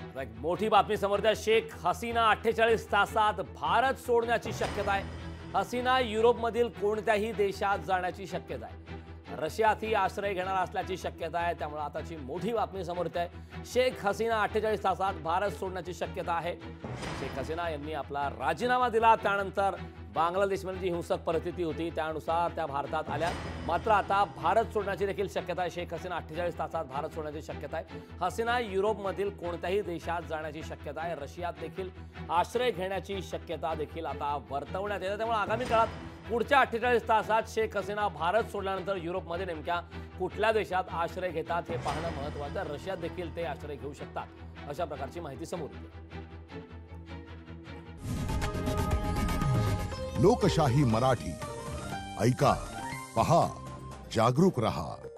आता एक मोठी बातमी समोर आहे। शेख हसीना 48 तासात भारत सोडण्याची शक्यता आहे। हसीना युरोपमधील कोणत्याही देशात जाण्याची शक्यता आहे। रशियातही आश्रय घेणार असल्याची शक्यता आहे। त्यामुळे आताची मोठी बातमी समोर येते आहे। शेख हसीना 48 तासात भारत सोडण्याची शक्यता आहे। शेख हसीना यांनी आपला राजीनामा दिला, त्यानंतर बांगलादेशमध्ये जी हिंसक परिस्थिती होती त्यानुसार त्या भारतात आल्या। मात्र आता भारत सोडण्याची देखील शक्यता आहे। शेख हसीना 48 तासात भारत सोडण्याची शक्यता आहे। हसीना युरोपमधील कोणत्याही देशात जाण्याची शक्यता आहे। रशियात देखील आश्रय घेण्याची शक्यता देखील आता वर्तवण्यात येते। त्यामुळे आगामी काळात पुढच्या 48 तासात शेख हसीना भारत सोडल्यानंतर युरोपमध्ये नेमक्या कुठल्या देशात आश्रय घेतात हे पाहणं महत्त्वाचं आहे। रशियात देखील ते आश्रय घेऊ शकतात अशा प्रकारची माहिती समोर येते। लोकशाही मराठी ऐका, पहा, जागरूक रहा।